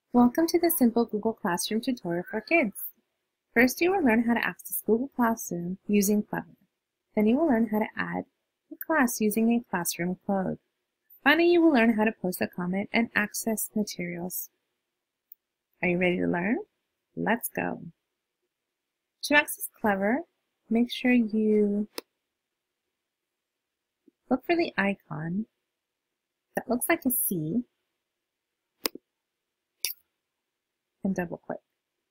Welcome to the simple Google Classroom tutorial for kids. First, you will learn how to access Google Classroom using Clever. Then you will learn how to add a class using a classroom code. Finally, you will learn how to post a comment and access materials. Are you ready to learn? Let's go. To access Clever, make sure you look for the icon that looks like a C and double click.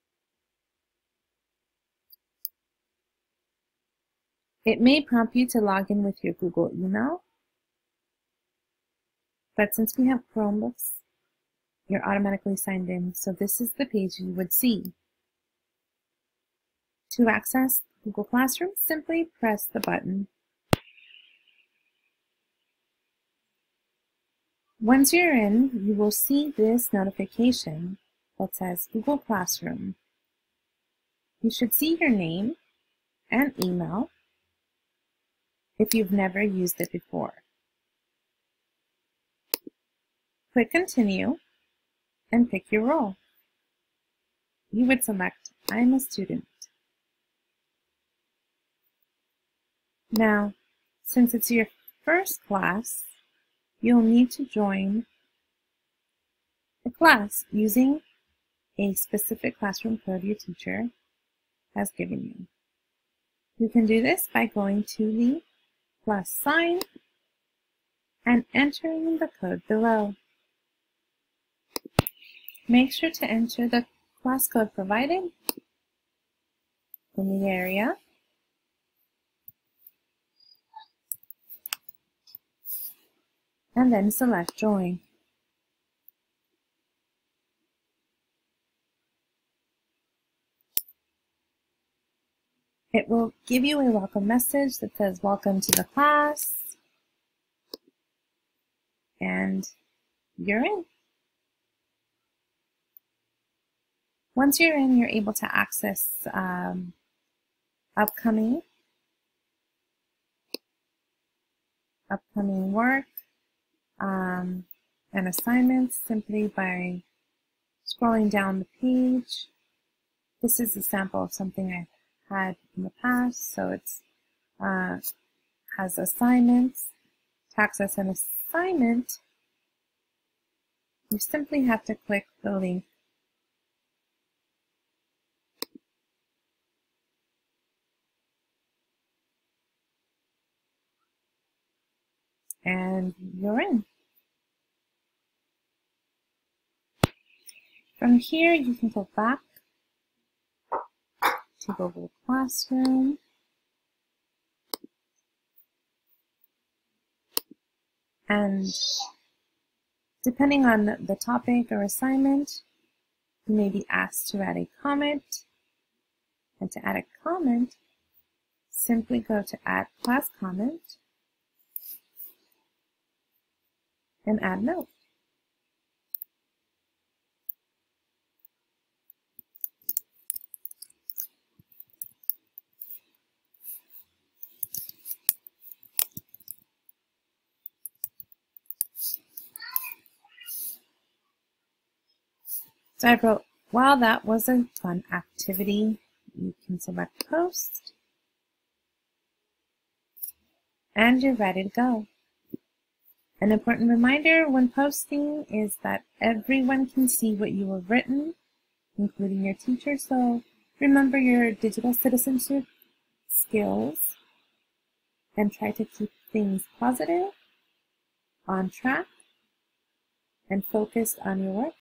It may prompt you to log in with your Google email, but since we have Chromebooks, you're automatically signed in, so this is the page you would see. To access Google Classroom, simply press the button. Once you're in, you will see this notification that says Google Classroom. You should see your name and email if you've never used it before. Click Continue and pick your role. You would select I'm a student. Now, since it's your first class, you'll need to join the class using a specific classroom code your teacher has given you. You can do this by going to the plus sign and entering the code below. Make sure to enter the class code provided in the area and then select Join. It will give you a welcome message that says welcome to the class, and you're in. Once you're in, you're able to access upcoming work and assignments simply by scrolling down the page. This is a sample of something I've had in the past, so it's has assignments. To access an assignment, you simply have to click the link and you're in. From here, you can go back to Google Classroom and depending on the topic or assignment, you may be asked to add a comment. And to add a comment, simply go to Add Class Comment and add note. So I wrote, wow, that was a fun activity. You can select Post, and you're ready to go. An important reminder when posting is that everyone can see what you have written, including your teacher, so remember your digital citizenship skills and try to keep things positive, on track, and focused on your work.